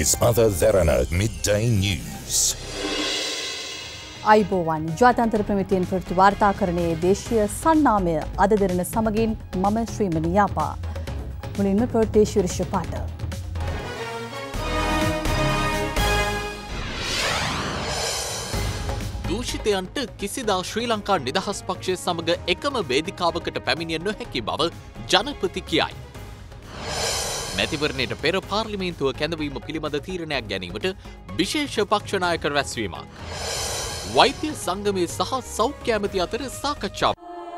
Ismata Dharana Midday News. අයිබෝවන් ජාත්‍යන්තර ප්‍රමිතියෙන් ප්‍රති වාර්තාකරණයේ දේශීය සන්නාමය අද දෙරණ සමගින් මම ශ්‍රීමණී යාපා. මුලින්ම ප්‍රදේශීය විශේෂ පාඨ. දූෂිතයන්ට කිසිදා ශ්‍රී ලංකා නිදහස් පක්ෂය සමග එකම වේදිකාවකට පැමිණිය නොහැකි බව ජනපති කියයි. මැතිවරණයට පෙර පාර්ලිමේන්තුව කැඳවීම පිළිබඳ තීරණයක් ගැනීමට විශේෂ පක්ෂ නායක රැස්වීමක්. වෛද්‍ය සංගමයේ සහ සෞඛ්‍ය ඇමති අතර සාකච්ඡාවක්.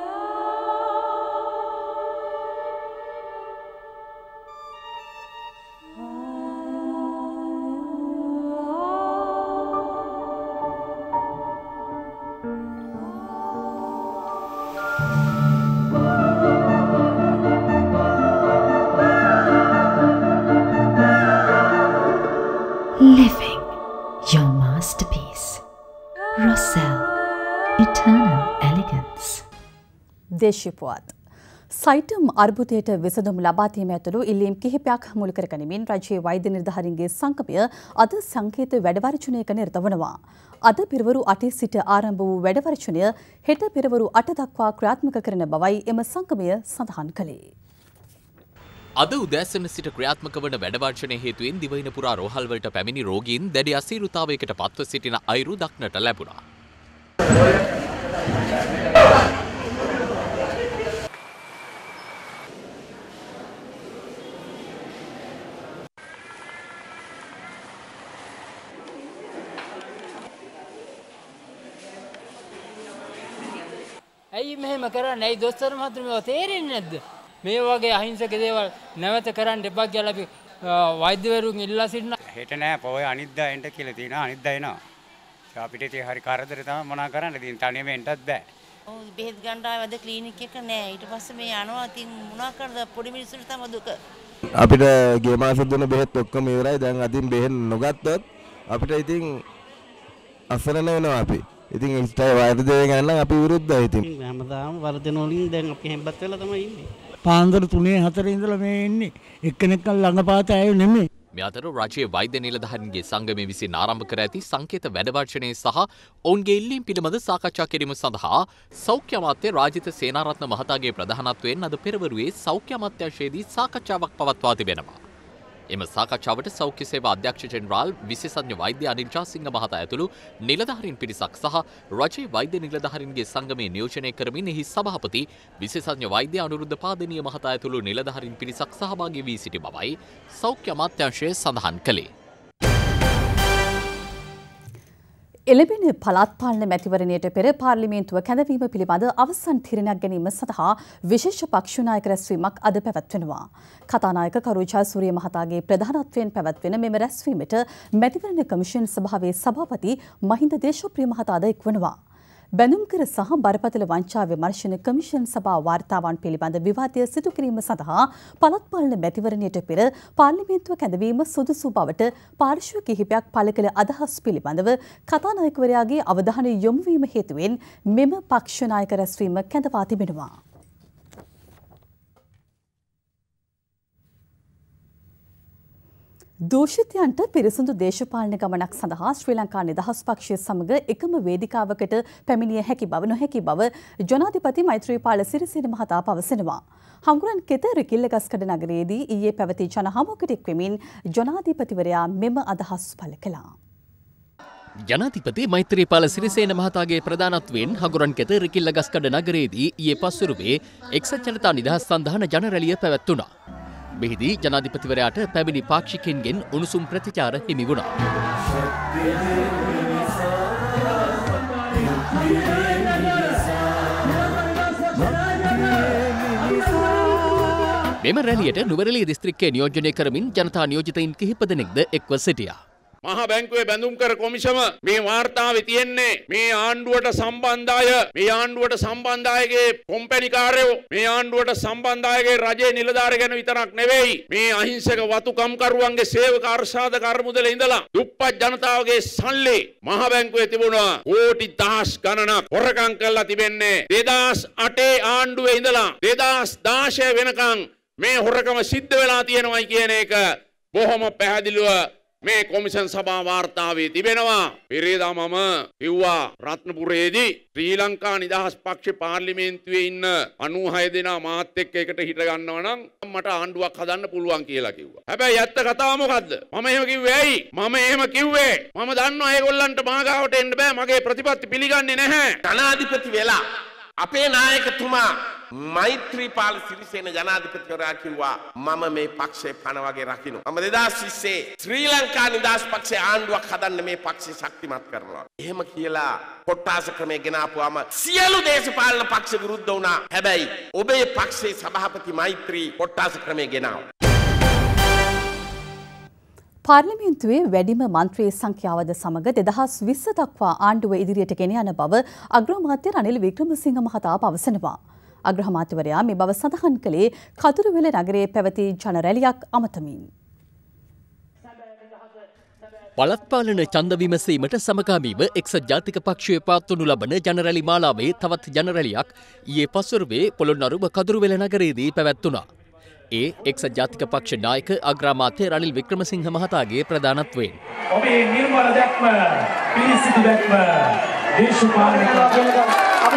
Living your masterpiece. Roselle, eternal elegance. දේශීපුවත් SAITM අර්බුදයට විසඳුම් ලබා දීම ඇතුළු ඉල්ලීම් කිහිපයක් මුල් කර ගනිමින් රජයේ වෛද්‍ය නිලධාරීන්ගේ සංගමය අද සංකේත වැඩවර්ජනයක නිරත වනවා. අද පෙරවරු 8 සිට ආරම්භ වූ වැඩවර්ජනය හෙට පෙරවරු 8 දක්වා ක්‍රියාත්මක කරන බවයි එම සංගමය සඳහන් කළේ. අද උදෑසන සිට ක්‍රියාත්මක වන වැඩවර්ජනය හේතුවෙන් දිවයින පුරා රෝහල්වලට පැමිණි රෝගීන් දැඩි අසීරුතාවයකට පත්ව සිටින අයුරු දක්නට ලැබුණා. ඇයි මෙහෙම කරන්නේ? ඇයි දොස්තර මහත්මයා තේරෙන්නේ නැද්ද? මේ වගේ අහිංසක දේවල් නැවත කරන්න එපා කියලා අපි වෛද්‍යවරුන් ඉල්ලා සිටිනවා. හෙට නෑ පොය අනිද්දා එන්න කියලා තියෙනවා. අනිද්දා එනවා. අපිට ඉතින් හරි කරදර තමයි මොනා කරන්නද? ඉතින් තනියම එන්නත් බෑ. ඔව් බෙහෙත් ගන්න ආවද ක්ලිනික් එක නෑ. ඊට පස්සේ මේ යනවා. ඉතින් මොනා කරද පොඩි මිනිස්සුන්ට තමයි දුක. අපිට ගිය මාසෙ දුන්න බෙහෙත් ඔක්කොම ඉවරයි. දැන් අදින් බෙහෙත් නොගත්තොත් අපිට ඉතින් අසරණ වෙනවා අපි. ඉතින් ඉස්තය වෛද්‍යවරුන් ගන්න අපි විරුද්ධයි ඉතින්. හැමදාම වර්ධන වලින් දැන් අපි හැම්බත් වෙලා තමයි ඉන්නේ. පාන්දර 3-4 ඉඳලා මේ ඉන්නේ. එක්කෙනෙක්ව ළඟපාත ඇය නෙමෙයි. මේ අතර රජයේ වෛද්‍ය නිලධාරීන්ගේ සංගමය විසින් ආරම්භ කර ඇති සංකේත වැඩවර්ජනය සහ ඔවුන්ගේ ඉල්ලීම් පිළිබඳ සාකච්ඡා කිරීම සඳහා සෞඛ්‍ය අමාත්‍ය රාජිත සේනාරත්න මහතාගේ ප්‍රධානත්වයෙන් අද පෙරවරුවේ සෞඛ්‍ය අමාත්‍යාංශයේදී සාකච්ඡාවක් පවත්වා තිබෙනවා. එම සාකච්ඡාවට සෞඛ්‍ය සේවා අධ්‍යක්ෂ ජෙනරාල් විශේෂඥ වෛද්‍ය අනිල් ජාසිංහ මහතා ඇතුළු නිලධාරීන් පිරිසක් සහ රජයේ වෛද්‍ය නිලධාරීන්ගේ සංගමය නියෝජනය කරමින් එහි සභාපති විශේෂඥ වෛද්‍ය අනුරුද්ධ පාදනීය මහතා ඇතුළු නිලධාරීන් පිරිසක් සහභාගී වී සිටි බවයි සෞඛ්‍ය අමාත්‍යාංශය සඳහන් කළේ. එළඹෙන පළාත් පාලන මැතිවරණයට පෙර පාර්ලිමේන්තුව කැඳවීම පිළිබඳ අවසන් තීරණයක් ගැනීම සඳහා විශේෂ පක්ෂ නායක රැස්වීමක් අද පැවැත්වෙනවා. කතානායක කරුජා සූරිය මහතාගේ ප්‍රධානත්වයෙන් පැවැත්වෙන මෙම රැස්වීමට මැතිවරණ කමිෂන් සභාවේ සභාපති මහින්ද දේශප්‍රිය මහතාද එක්වනවා. බැඳුම්කර සහ බරපතල වංචා විමර්ශන කමිෂන් සභා වාර්තාවන් පිළිබඳ විවාදය සිදු කිරීම සඳහා පළාත් පාලන මැතිවරණයට පෙර පාර්ලිමේන්තුව කැඳවීම සුදුසු බවට පාර්ශ්ව කිහිපයක් පළ කළ අදහස් පිළිබඳව කතානායකවරයාගේ අවධානය යොමු වීම හේතුවෙන් මෙම පක්ෂ නායක රැස්වීම කැඳවා තිබෙනවා. දූෂිතයන්ට පිරිසිදු දේශපාලන ගමනක් සඳහා ශ්‍රී ලංකා නිදහස් පක්ෂය සමග එකම වේදිකාවකට පැමිණිය හැකි බව නොහැකි බව ජනාධිපති මෛත්‍රීපාල සිරිසේන මහතා පවසනවා. හංගුරන් කෙත රිකිල්ලගස්කඩ නගරයේදී ඊයේ පැවති ජනහමුවකට එක්වෙමින් ජනාධිපතිවරයා මෙම අදහස් පළ කළා. ජනාධිපති මෛත්‍රීපාල සිරිසේන මහතාගේ ප්‍රධානත්වයෙන් හඟුරන් කෙත රිකිල්ලගස්කඩ නගරයේදී ඊයේ පස්වරුවේ එක්සත් ජනතා නිදහස් සන්ධාන ජනරැලිය පැවැත්වුණා. මෙහිදී ජනාධිපතිවරයාට පැමිණි පාක්ෂිකයන්ගෙන් උණුසුම් ප්‍රතිචාර හිමි වුණා. මෙම රැලියට නුවරඑළිය දිස්ත්‍රික්කයේ නියෝජනය කරමින් ජනතා නියෝජිතයින් කිහිප දෙනෙක්ද එක්ව සිටියා. මහා බැංකුවේ බැඳුම් කර කොමිසම මේ වාර්තාවේ තියෙන්නේ මේ ආණ්ඩුවට සම්බන්ධ අය, මේ ආණ්ඩුවට සම්බන්ධ අයගේ කොම්පැනිකාරයෝ, මේ ආණ්ඩුවට සම්බන්ධ අයගේ රජයේ නිලධාරී ගැන විතරක් නෙවෙයි, මේ අහිංසක වතුකම්කරුවන්ගේ සේවක අර්ශාද කර්මුදල ඉඳලා දුප්පත් ජනතාවගේ සල්ලි මහා බැංකුවේ තිබුණා කෝටි දහස් ගණනක් හොරකම් කරලා තිබෙන්නේ 2008 ආණ්ඩුවේ ඉඳලා 2016 වෙනකන් මේ හොරකම සිද්ධ වෙලා තියෙනවායි කියන එක බොහොම පැහැදිලිව මේ කොමිෂන් සභා වාර්තාවේ තිබෙනවා. පෙරේදා මම කිව්වා රත්නපුරයේදී ශ්‍රී ලංකා නිදහස් පක්ෂ පාර්ලිමේන්තුවේ ඉන්න 96 දෙනා මාත් එක්ක එකට හිට ගන්නවා නම් මට ආණ්ඩුවක් හදන්න පුළුවන් කියලා කිව්වා. හැබැයි ඇත්ත කතාව මොකද්ද? මම එහෙම කිව්වේ ඇයි? මම එහෙම කිව්වේ මම දන්නවා ඒගොල්ලන්ට මාගාවට එන්න බෑ. මගේ ප්‍රතිපත්ති පිළිගන්නේ නැහැ. ජනාධිපති වෙලා අපේ නායකතුමා මෛත්‍රීපාල සිරිසේන ජනාධිපතිවරයා කිව්වා මම මේ පක්ෂේ පණ වගේ රකින්න. මම 2020 ශ්‍රී ලංකා නිදහස් පක්ෂේ ආණ්ඩුවක් හදන්න මේ පක්ෂේ ශක්තිමත් කරනවා. එහෙම කියලා කොට්ටාස ක්‍රමය ගෙනාපුවාම සියලු දේශපාලන පක්ෂ විරුද්ධ වුණා. හැබැයි ඔබේ පක්ෂේ සභාපති මෛත්‍රී කොට්ටාස ක්‍රමය ගෙනාවා. පාර්ලිමේන්තුවේ වැඩිම මන්ත්‍රී සංඛ්‍යාවද සමග 2020 දක්වා ආණ්ඩුව ඉදිරියට ගෙන යන බව අග්‍රාමාත්‍ය රනිල් වික්‍රමසිංහ මහතා පවසනවා. අග්‍රාමාත්‍යවරයා මේ බව සඳහන් කළේ කතුරුවෙල නගරයේ පැවති ජන රැලියක් අමතමින්. බලත්පාලන ඡන්ද විමසීමට සමගාමීව එක්සත් ජාතික පක්ෂයේ පවත්වනු ලබන ජන රැලි මාලාවේ තවත් ජන රැලියක් ඊයේ පස්වරුවේ පොළොන්නරුව කතුරුවෙල නගරයේදී පැවැත්වුණා. ඒ එක්සත් ජාතික පක්ෂ නායක අග්‍රාමාත්‍ය රනිල් වික්‍රමසිංහ මහතාගේ ප්‍රධානත්වයෙන් ඔබේ නිර්මල දැක්ම පිළිසිදු දැක්ම දේශපාලන අපි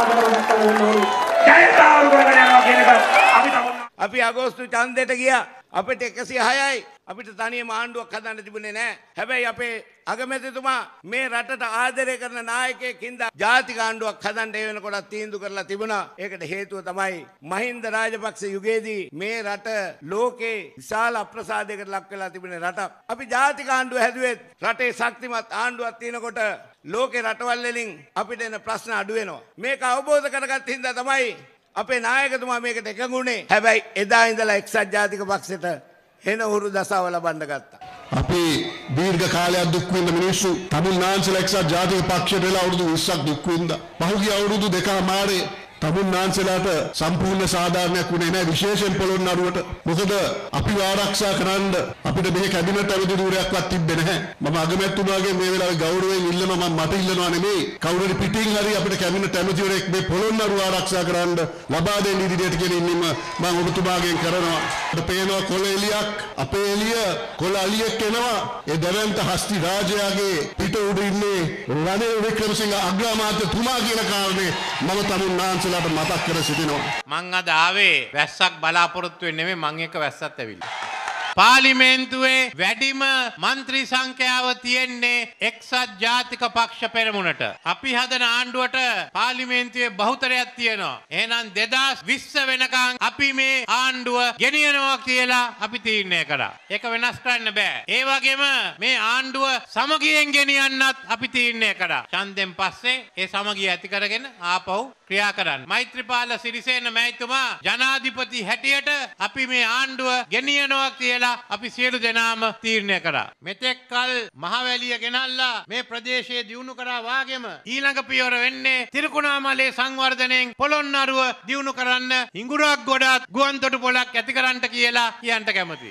අපි අගෝස්තු ඡන්දයට ගියා. අපිට 106යි. අපිට තනියම ආණ්ඩුවක් හදන්න තිබුණේ නැහැ. හැබැයි අපේ අගමැතිතුමා මේ රටට ආදරය කරන නායකයෙක්ින්ද ජාතික ආණ්ඩුවක් හදන්න ඒ වෙනකොට තීන්දුව කරලා තිබුණා. ඒකට හේතුව තමයි මහින්ද රාජපක්ෂ යුගයේදී මේ රට ලෝකේ විශාල අප්‍රසාදයකට ලක් වෙලා තිබුණේ රටක්. අපි ජාතික ආණ්ඩුව හැදුවෙත් රටේ ශක්තිමත් ආණ්ඩුවක් තියෙනකොට ලෝකේ රටවල් වලින් අපිට එන ප්‍රශ්න අඩු වෙනවා. මේක අවබෝධ කරගත්ත හින්දා තමයි අපේ නායකතුමා මේකට එකඟුනේ. හැබැයි එදා ඉඳලා එක්සත් ජාතික පක්ෂයට එන උරු දසාව ලබන්න ගත්තා. අපි දීර්ඝ කාලයක් දුක් විඳ මිනිස්සු තමුන්නාන්සලා එක්සත් ජාතික පක්ෂයට වෙලා අවුරුදු 20ක් දුක් විඳා. පහුගිය අවුරුදු දෙකමාරේ තමුන්නාන්සලාට සම්පූර්ණ සාධාරණයක් වුණේ නැහැ, විශේෂයෙන් පොළොන්නරුවට. මොකද අපිව ආරක්ෂා කරන්න අපිට මේ කැබිනට් අවුරුදු දූරයක්වත් තිබ්බේ නැහැ. මම අගමැතිතුමාගේ මේ වෙලාවේ ගෞරවයෙන් ඉල්ලනවා, මම මට ඉල්ලනවා නෙමෙයි, කවුරුරි පිටින් හරි අපිට කැබිනට් ඇමතිවරයෙක් මේ පොළොන්නරුව ආරක්ෂා කරන්න ලබා දෙන්න ඉදිරියට ගෙන ඉන්නෙම මම ඔබතුමාගෙන් කරනවා. අපිට පේනවා කොළ එලියක්, අපේ එළිය කොළ අලියෙක් එනවා. ඒ දැවැන්ත හස්ති රාජයාගේ පිට උඩ ඉන්නේ රනිල් වික්‍රමසිංහ අග්‍රාමාත්‍යතුමා කියන කාරණේ මම තමුන්නාන්සලාට මතක් කර සිටිනවා. මං අද ආවේ වැස්සක් බලාපොරොත්තු වෙන්නේ නෙමෙයි, මං එක්ක වැස්සත් ඇවිල්ලා. පාර්ලිමේන්තුවේ වැඩිම මන්ත්‍රී සංඛ්‍යාව තියෙන්නේ එක්සත් ජාතික පක්ෂ පෙරමුණට. අපි හදන ආණ්ඩුවට පාර්ලිමේන්තුවේ බහුතරයක් තියෙනවා. එහෙනම් 2020 වෙනකන් අපි මේ ආණ්ඩුව ගෙනියනවා කියලා අපි තීරණය කරා. ඒක වෙනස් කරන්න බෑ. ඒ වගේම මේ ආණ්ඩුව සමගියෙන් ගෙනියන්නත් අපි තීරණය කරා. ඡන්දෙන් පස්සේ ඒ සමගිය ඇති කරගෙන ආපහු ක්‍රියා කරන්න. මෛත්‍රීපාල සිරිසේන මැතිතුමා ජනාධිපති හැටියට අපි මේ ආණ්ඩුව ගෙනියනවා කියලා අපි සියලු දෙනාම තීරණය කරා. මෙතෙක් කල මහවැලිය ගෙනල්ලා මේ ප්‍රදේශයේ දියුණු කරා වාගෙම ඊළඟ පියවර වෙන්නේ තිරිකුණාමලේ සංවර්ධනයෙන් පොළොන්නරුව දියුණු කරන්න, හිඟුරක් ගොඩක් ගුවන් තොටුපළක් ඇති කරන්න කියලා කියන්න කැමතියි.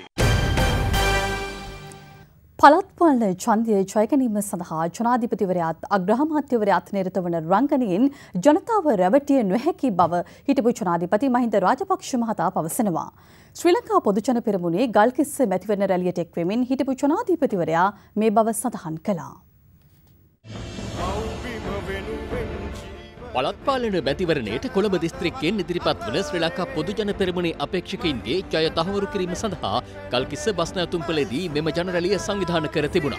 පළාත් පාලන ඡන්දය ජය ගැනීම සඳහා ජනාධිපතිවරයාත් අග්‍රාමාත්‍යවරයාත් නිරත වන රංගනයෙන් ජනතාව රැවටිය නොහැකි බව හිටපු ජනාධිපති මහින්ද රාජපක්ෂ මහතා පවසනවා. ශ්‍රී ලංකා පොදුජන පෙරමුණේ ගල්කිස්ස මැතිවරණ රැළියට එක්වෙමින් හිටපු ජනාධිපතිවරයා මේ බව සඳහන් කළා. පළාත් පාලන මැතිවරණයට කොළඹ දිස්ත්‍රික්කයෙන් ඉදිරිපත් වන ශ්‍රී ලංකා පොදුජන පෙරමුණේ අපේක්ෂකයින්ගේ ජය තහවුරු කිරීම සඳහා ගල්කිස්ස බස් නැවතුම්පලදී මෙම ජන රැළිය සංවිධානය කර තිබුණා.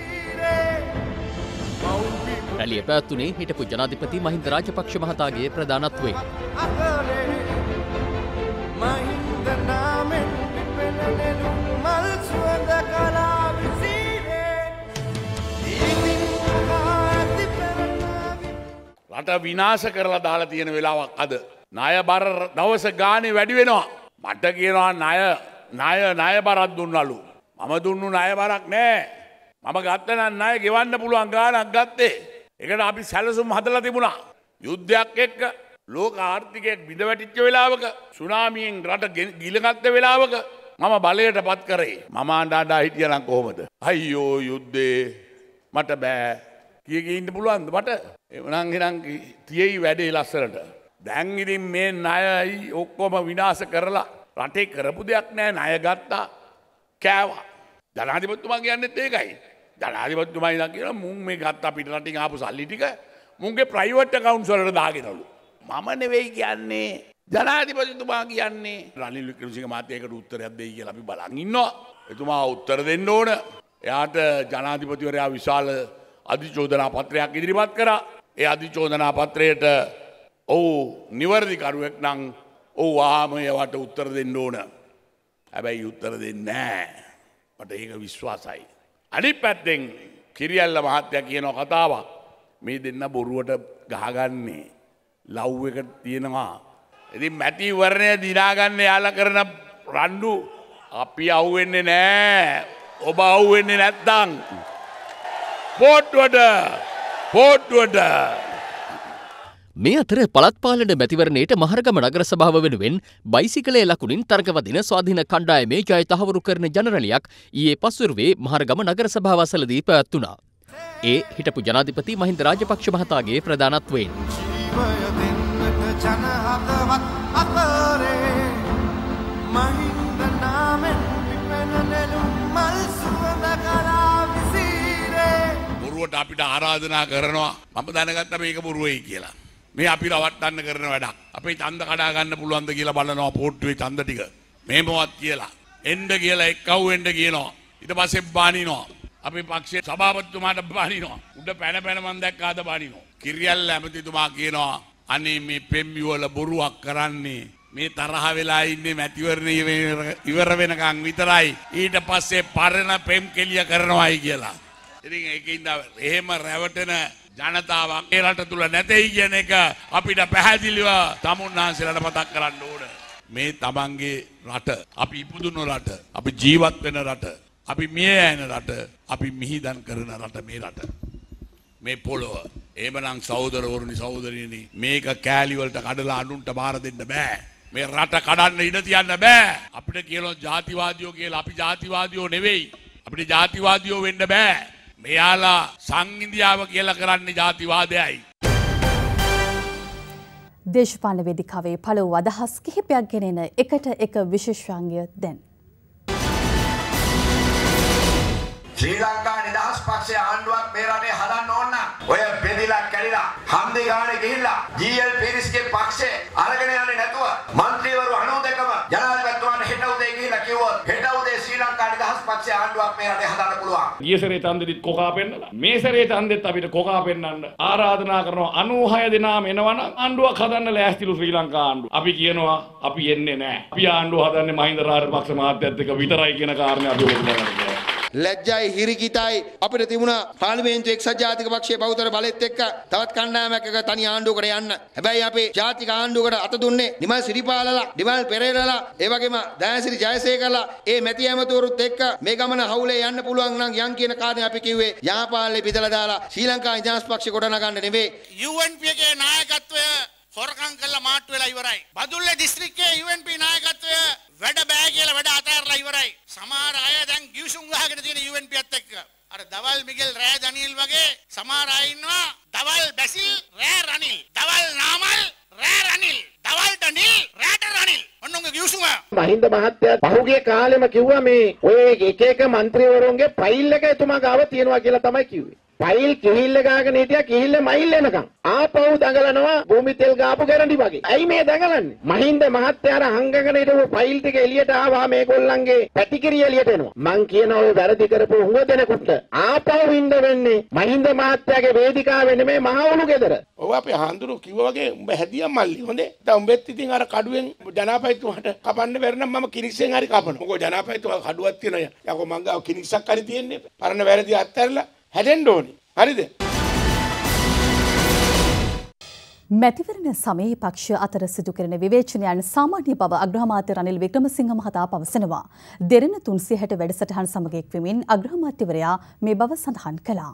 රැළිය පැවැත්වුණේ හිටපු ජනාධිපති මහින්ද රාජපක්ෂ මහතාගේ ප්‍රධානත්වයෙන්. රට විනාශ කරලා දාලා තියෙන වෙලාවක් අද. ණය බර දවස ගානේ වැඩි වෙනවා. මට කියනවා ණය බරක් දුන්නලු. මම දුන්නු ණය බරක් නෑ. මම ගත්ත නම් ණය ගෙවන්න පුළුවන් ගාණක් ගත්තේ. ඒකට අපි සැලසුම් හදලා තිබුණා. යුද්ධයක් එක්ක ලෝක ආර්ථිකය බිඳ වැටිච්ච වෙලාවක, සුනාමියෙන් රට ගිලගත්ත වෙලාවක මම බලයට පත් කරේ. මම අඬා හිටියනම් කොහොමද? අයියෝ යුද්ධේ මට බෑ. කීයක ඉන්න පුළුවන්ද මට? එවනම් තියෙයි වැඩේ ලස්සනට. දැන් ඉතින් මේ ණයයි ඔක්කොම විනාශ කරලා රටේ කරපු දෙයක් නෑ. ණය ගත්තා, කෑවා. ජනාධිපතිතුමා කියන්නේත් ඒකයි. ජනාධිපතිතුමා ඉඳන් කියනවා මුන් මේ ගත්ත පිට රටින් ආපු සල්ලි ටික මුන්ගේ ප්‍රයිවට් accountස් වලට දාගෙනලු. මම නෙවෙයි කියන්නේ. ජනාධිපතිතුමා කියන්නේ රනිල් වික්‍රමසිංහ මහත්තයාට උත්තරයක් දෙයි කියලා අපි බලන් ඉන්නවා. එතුමා උත්තර දෙන්න ඕන. එයාට ජනාධිපතිවරයා විශාල අධිචෝදනා පත්‍රයක් ඉදිරිපත් කරා. ඒ අධිචෝදනා පත්‍රයට ඔව් නිවැරදි කරුවෙක් නම් ඔව් ආම ඒවට උත්තර දෙන්න ඕන. හැබැයි උත්තර දෙන්නේ නැහැ. මට ඒක විශ්වාසයි. අනිත් පැත්තෙන් කිරියල්ල මහත්තයා කියන කතාවක් මේ දෙන්න බොරුවට ගහගන්නේ ලව් එක තියෙනවා. ඉතින් මැතිවරණය දිනාගන්න යාලා කරන රණ්ඩු අපි අහුවෙන්නේ නැහැ. ඔබ අහුවෙන්නේ නැත්නම් පොට්ටුවට මේ අතර පළාත් පාලන මැතිවරණයට මහරගම නගර සභාව වෙනුවෙන් බයිසිකලයේ ලකුණින් තරගවදින ස්වාධීන කණ්ඩායමේ ජය තහවුරු කරන ජනරලියක් ඊයේ පස්වරුවේ මහරගම නගර සභාව අසලදී පැවැත්වුණා. ඒ හිටපු ජනාධිපති මහින්ද රාජපක්ෂ මහතාගේ ප්‍රධානත්වයෙන්. බොරුවට අපිට ආරාධනා කරනවා මම දැනගත්තා මේක බොරුවයි කියලා. මේ අපි රවට්ටන්න කරන වැඩක්. අපේ ඡන්ද කඩා ගන්න පුළුවන්ද කියලා බලනවා පොට්ටුවේ ඡන්ද ටික. මේමවත් කියලා. එන්න කියලා එක්කව් වෙන්න කියනවා. ඊට පස්සේ බානිනවා. අපේ පක්ෂයේ සභාපතිතුමාට බානිනවා. උඩ පැන පැන මන් දැක්කාද බානිනවා. කිරියල්ල ඇමතිතුමා කියනවා අනේ මේ පෙම්බි වල බොරුවක් කරන්නේ මේ තරහ වෙලා ඉන්නේ මැතිවරණ ඉවර වෙනකන් විතරයි. ඊට පස්සේ පරණ පෙම් කෙලිය කරනවායි කියලා. ඉතින් ඒකින්ද එහෙම රැවටෙන ජනතාවක් ඒ රට තුල නැtei කියන එක අපිට පැහැදිලිව තමුන්නාන්සේලාට මතක් කරන්න ඕන. මේ තමන්ගේ රට, අපි ඉපදුණු රට, අපි ජීවත් වෙන රට, අපි මිය යන රට, අපි මිහිදන් කරන රට මේ රට. මේ පොළොව. එහෙමනම් සහෝදරවරුනි සහෝදරියනි මේක කෑලි වලට කඩලා අනුන්ට බාර දෙන්න බෑ. මේ රට කඩන්න ඉඩ තියන්න බෑ. අපිට කියනවා ජාතිවාදියෝ කියලා. අපි ජාතිවාදියෝ නෙවෙයි. අපිට ජාතිවාදියෝ වෙන්න බෑ. මෙයාලා සංඉන්දියාව කියලා කරන්නේ ජාතිවාදයයි. දේශපාලන වේදිකාවේ පළමු අදහස් කිහිපයක් ගෙනෙන එකට එක විශේෂාංගය දැන්. ශ්‍රී ලංකා නිදහස් පක්ෂයේ ආණ්ඩුවක් මේ රටේ හදන්න ඕන නම් ඔය බෙදිලා කැඩිලා හන්දි ගානේ ගිහිල්ලා ජී.එල්. පීරිස්ගේ පක්ෂේ අරගෙන යන්නේ නැතුව മന്ത്രിවරු 92ම ජනාධිපතිතුමාට හෙට උදේ ගිහිල්ලා කිව්වොත් හෙට උදේ ශ්‍රී ලංකා නිදහස් පක්ෂයේ ආණ්ඩුවක් මේ රටේ හදන්න පුළුවන්. ගිය සැරේ තන්දෙදිත් කොකා පෙන්නලා මේ සැරේ තන්දෙත් අපිට කොකා පෙන්නන්න ආරාධනා කරනවා 96 දෙනාම එනවනම් ආණ්ඩුවක් හදන්න ලෑස්තිලු ශ්‍රී ලංකා ආණ්ඩුව. අපි කියනවා අපි එන්නේ නැහැ. අපි ආණ්ඩුව හදන්නේ මහින්ද රාජපක්ෂ මහත්තයත් එක්ක විතරයි කියන කාරණේ අපි ඔබට කියනවා. ලැජ්ජයි හිරිකිතයි අපිට තිබුණා පාර්ලිමේන්තු එක්සත් ජාතික පක්ෂයේ බහුතර බලෙත් එක්ක තවත් කණ්ඩායමක් එක තනි ආණ්ඩුවකට යන්න. හැබැයි අපේ ජාතික ආණ්ඩුවකට අත දුන්නේ නිමල් සිරිපාලලා, නිමල් පෙරේරාලා, ඒ වගේම දයාසිරි ජයසේකරලා ඒ මැති ඇමතිවරුත් එක්ක මේ ගමන හවුලේ යන්න පුළුවන් නම් යන් කියන කාරණේ අපි කිව්වේ යාපාලේ පිටලා දාලා ශ්‍රී ලංකා නිදහස් පක්ෂය ගොඩනගන්න නෙවෙයි. UNP ගේ නායකත්වය හොරකම් කළා මාට්ටු වෙලා ඉවරයි. බදුල්ල දිස්ත්‍රික්කයේ UNP නායකත්වය වැඩ බෑ කියලා වැඩ අතහැරලා ඉවරයි. සමහර අය දැන් ගිවිසුම් ගහගෙන තියෙන UNPත් එක්ක. අර දවල් මිගෙල් රෑ දනියෙල් වගේ සමහර අය ඉන්නවා. දවල් බැසිල් රෑ රනිල්. දවල් නාමල් රෑ රනිල්. දවල් දනිල් රෑට රනිල්. ඔන්නෝගේ ගිවිසුම. මහින්ද මහත්තයා පහුගිය කාලෙම කිව්වා මේ ඔය එක එක മന്ത്രിවරුන්ගේ ෆයිල් එක එතුමා ගාව තියෙනවා කියලා තමයි කිව්වේ. ෆයිල් කිහිල්ල ගාගෙන හිටියා කිහිල්ල මයිල් එනකම්. ආපහු දඟලනවා භූමි තෙල් ගාපු ගැරන්ටි වගේ. ඇයි මේ දඟලන්නේ? මහින්ද මහත්තයාර හංගගෙන හිටපු ෆයිල් ටික එළියට ආවා මේගොල්ලන්ගේ පැටිකිරිය එළියට එනවා. මං කියන ඔය වැරදි කරපු හුඟ දෙනෙකුට ආපහු ඉන්න වෙන්නේ මහින්ද මහත්තයාගේ වේදිකාවේ නෙමෙයි මහවුණු ගෙදර. ඔව් අපේ හාඳුරු කිව්වා වගේ උඹ හැදියා මල්ලි හොඳේ. දැන් උඹෙත් ඉතින් අර කඩුවෙන් ජනාපතිතුමාට කපන්න බැරි නම් මම කිනිස්සෙන් හරි කපනවා. මොකද ජනාපතිතුමා කඩුවක් තියෙනවා. යකෝ මං ගාව කිනිස්සක් හරි තියෙන්නේ. පරණ වැරදි අත්හැරලා හැදෙන්න ඕනේ. හරිද? මැතිවරණ සමයේ පක්ෂ අතර සිදු කරන විවේචනයන් සාමාන්‍ය බව අග්‍රාමාත්‍ය රනිල් වික්‍රමසිංහ මහතා පවසනවා. දෙරණ 360 වැඩසටහන් සමග එක්වමින් අග්‍රාමාත්‍යවරයා මේ බව සඳහන් කළා.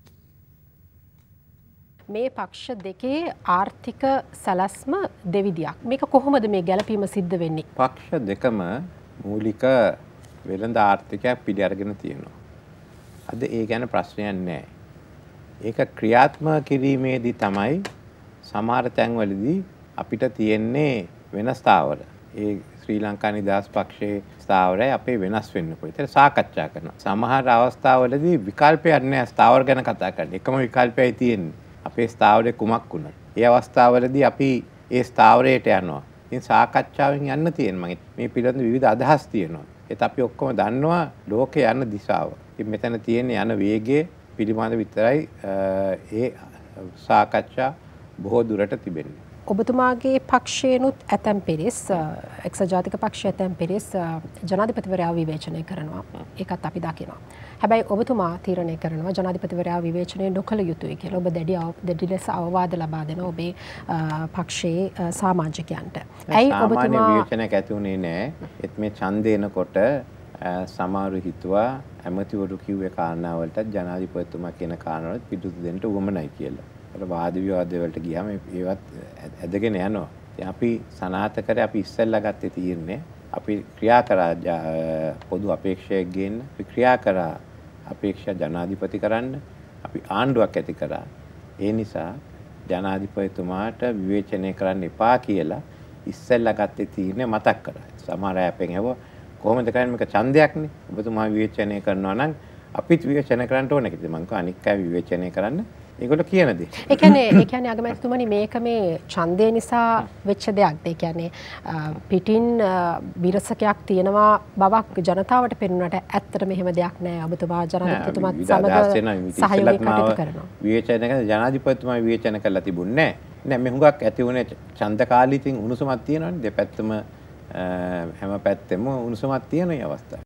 මේ පක්ෂ දෙකේ ආර්ථික සැලැස්ම දෙවිදියක්. මේක කොහොමද මේ ගැළපීම සිද්ධ වෙන්නේ? පක්ෂ දෙකම මූලික වෙළඳ ආර්ථිකයක් පිළි අරගෙන තියෙනවා. අද ඒ ගැන ප්‍රශ්නයක් නැහැ. ඒක ක්‍රියාත්මක කිරීමේදී තමයි සමහර තැන්වලදී අපිට තියෙන්නේ වෙනස්තාවල. ඒ ශ්‍රී ලංකා නිදහස් පක්ෂයේ ස්ථාවරය අපේ වෙනස් වෙන්න පුළුවන්. ඒක සාකච්ඡා කරනවා. සමහර අවස්ථාවලදී විකල්පයක් නැහැ ස්ථාවර ගැන කතා කරන්න. එකම විකල්පයයි තියෙන්නේ. අපේ ස්ථාවරේ කුමක් වුණත්. ඒ අවස්ථාවලදී අපි ඒ ස්ථාවරයට යනවා. ඉතින් සාකච්ඡාවෙන් යන්න තියෙනවා. මේ පිළිබඳ විවිධ අදහස් තියෙනවා. ඒත් අපි ඔක්කොම දන්නවා ලෝකේ යන දිශාව. ඉතින් මෙතන තියෙන යන වේගය පිළිබඳ විතරයි ඒ සාකච්ඡා බොහෝ දුරට තිබෙන්නේ. ඔබතුමාගේ පක්ෂයනුත් ඇතැම් පිරිස් එක්සත් ජාතික පක්ෂය ඇතැම් පිරිස් ජනාධිපතිවරයා විවේචනය කරනවා. ඒකත් අපි දකිනවා. හැබැයි ඔබතුමා තීරණය කරනවා ජනාධිපතිවරයා විවේචනය නොකළ යුතුයි කියලා. ඔබ දැඩි ලෙස අවවාද ලබා දෙන ඔබේ පක්ෂයේ සමාජිකයන්ට. ඇයි ඔබතුමා විවේචනයක් ඇති වුණේ නැහැ? ඒත් මේ ඡන්දය එනකොට සමහරු හිතුවා ඇමතිවරු කිව්වේ කාරණාවලට ජනාධිපතිතුමා කියන කාරණාවලට පිටුතු දෙන්න උවමනයි කියලා. අර වාද විවාද වලට ගියාම ඒවත් ඇදගෙන යනවා. ඉතින් අපි සනාථ කරේ අපි ඉස්සෙල්ලා ගත්තේ තීරණය. අපි ක්‍රියා කරා පොදු අපේක්ෂයක් ගේන්න. අපි ක්‍රියා කරා අපේක්ෂා ජනාධිපති කරන්න. අපි ආණ්ඩුවක් ඇති කරා. ඒ නිසා ජනාධිපතිතුමාට විවේචනය කරන්න එපා කියලා ඉස්සෙල්ලා ගත්තේ තීරණය මතක් කරා. සමහර අය අපෙන් ඇහුවා කොහොමද කරන්නේ මේක ඡන්දයක්නේ. ඔබතුමා විවේචනය කරනවා නම් අපිත් විවේචනය කරන්න ඕනේ කියලා. මම කිව්වා අනික් අය විවේචනය කරන්න. ඒගොල්ලෝ කියන දේ. ඒ කියන්නේ අගමැතිතුමනි මේක මේ ඡන්දය නිසා වෙච්ච දෙයක්ද? ඒ කියන්නේ පිටින් විරසකයක් තියෙනවා බවක් ජනතාවට පෙනුනට ඇත්තටම එහෙම දෙයක් නෑ. ඔබතුමා ජනාධිපතිතුමාත් සමග සහයෝගය කටයුතු කරනවා. විවේචනය කරන ජනාධිපතිතුමා විවේචනය කරලා තිබුණේ නෑ. නෑ මේ හුඟක් ඇති වුණේ ඡන්ද කාලේ ඉතින් උණුසුමක් තියෙනවනේ. දෙපැත්තම හැම පැත්තෙම උණුසුමක් තියෙන මේ අවස්ථාව.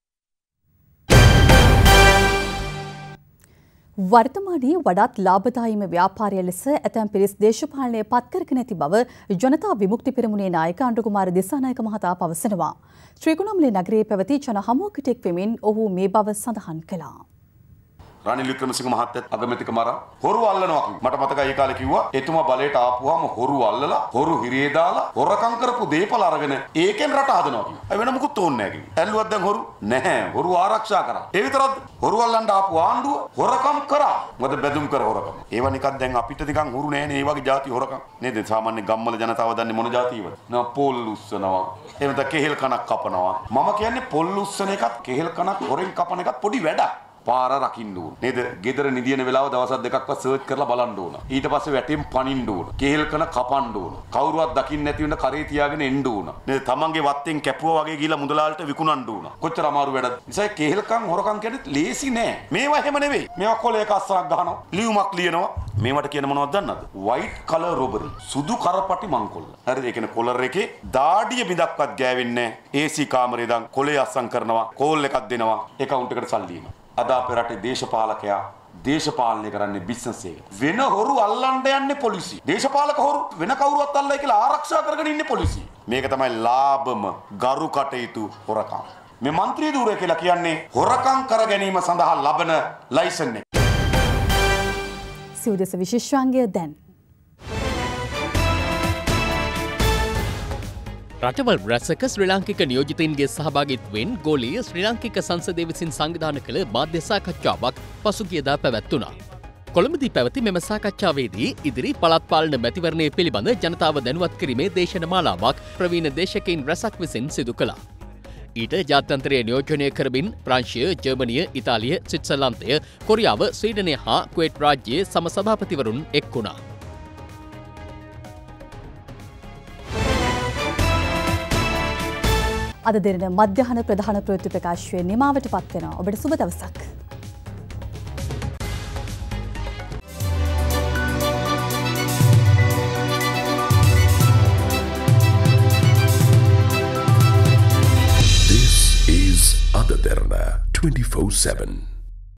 වර්තමානයේ වඩාත් ලාභදායීම ව්‍යාපාරය ලෙස ඇතැම් පිරිස් දේශපාලනය පත්කරගෙන ඇති බව ජනතා විමුක්ති පෙරමුණේ නායක අනුකුමාර දිසානායක මහතා පවසනවා. ත්‍රිකුණාමලේ නගරයේ පැවති ජන හමුවකට එක් වෙමින් ඔහු මේ බව සඳහන් කළා. රනිල් වික්‍රමසිංහ මහත්තයත් අගමැතිකම අරන් හොරු අල්ලනවා කිව්වා. මට මතකයි ඒ කාලේ කිව්වා එතුමා බලයට ආපුවාම හොරු අල්ලලා හොරු හිරියේ දාලා හොරකම් කරපු දේපල අරගෙන ඒකෙන් රට හදනවා කිව්වා. ඒ වෙන මුකුත් ඕනේ නැහැ කිව්වා. ඇල්ලුවත් දැන් හොරු නැහැ. හොරු ආරක්ෂා කරා. ඒ විතරක් හොරු අල්ලන්න ආපු ආණ්ඩුව හොරකම් කරා. මොකද බැදුම් කර හොරකම්. ඒවා නිකන් දැන් අපිට නිකන් හොරු නැහැනේ. ඒ වගේ ಜಾති හොරකම්. නේද? සාමාන්‍ය ගම්වල ජනතාව දන්නේ මොන ಜಾතියවද? නා පොල් උස්සනවා. එහෙම නැත්නම් කෙහෙල් කනක් කපනවා. මම කියන්නේ පොල් උස්සන එකත් කෙහෙල් කනක් හොරෙන් කපන එකත් පොඩි වැඩක්. පාර රකින්න ඕන නේද? ගෙදර නිදින වෙලාව දවසක් දෙකක්වත් සර්ච් කරලා බලන්න ඕන. ඊට පස්සේ වැටෙන් පනින්න ඕන. කෙහෙල් කන කපන්න ඕන. කවුරුවත් දකින්න නැති වෙන කරේ තියාගෙන එන්න ඕන. නේද? තමන්ගේ වත්තෙන් කැපුවා වගේ ගිහලා මුදලාලට විකුණන්න ඕන. කොච්චර අමාරු වැඩද? නිසා කෙහෙල් කන් හොරකම් කියන්නේ ලේසි නෑ. මේවා එහෙම නෙවෙයි. මේවා කොලේ කස්සරක් ගහනවා. ලියුමක් ලියනවා. මේවට කියන මොනවද දන්නවද? white color robbery. සුදු කරපටි මංකොල්ල. හරිද? ඒ කියන්නේ කොලර් එකේ දාඩිය බිඳක්වත් ගෑවෙන්නේ නෑ. AC කාමරේ දාන් කොලේ අස්සම් කරනවා. කෝල් එකක් දෙනවා. account එකට සල්ලි එනවා. අද අපේ රටේ දේශපාලකයා දේශපාලනය කරන්නේ බිස්නස් එක. වෙන හොරු අල්ලන්න යන්නේ පොලිසිය. දේශපාලක හොරු වෙන කවුරුවත් අල්ලයි කියලා ආරක්ෂා කරගෙන ඉන්නේ පොලිසිය. මේක තමයි ලාභම ගරු කටයුතු හොරකම්. මේ മന്ത്രി ධූරය කියලා කියන්නේ හොරකම් කර ගැනීම සඳහා ලබන ලයිසන් එක. සිව්දෙස විශේෂාංගය දැන් රටවල් රැසක ශ්‍රී ලාංකික නියෝජිතයින්ගේ සහභාගිත්වයෙන් ගෝලීය ශ්‍රී ලාංකික සංසදය විසින් සංවිධාන කළ මාධ්‍ය සාකච්ඡාවක් පසුගියදා පැවැත්වුණා. කොළඹදී පැවති මෙම සාකච්ඡාවේදී ඉදිරි පළාත් පාලන මැතිවරණය පිළිබඳ ජනතාව දැනුවත් කිරීමේ දේශන මාලාවක් ප්‍රවීණ දේශකයින් රැසක් විසින් සිදු කළා. ඊට ජාත්‍යන්තරය නියෝජනය කරමින් ප්‍රංශය, ජර්මනිය, ඉතාලිය, ස්විට්සර්ලන්තය, කොරියාව, ස්වීඩනය හා කුවේට් රාජ්‍යයේ සම සභාපතිවරුන් එක් වුණා. අද දෙරන මධ්‍යහන ප්‍රධාන ප්‍රවෘත්ති ප්‍රකාශය නිමාවට පත්වෙනවා. ඔබට සුබ දවසක්. This is Ada Derana 24/7.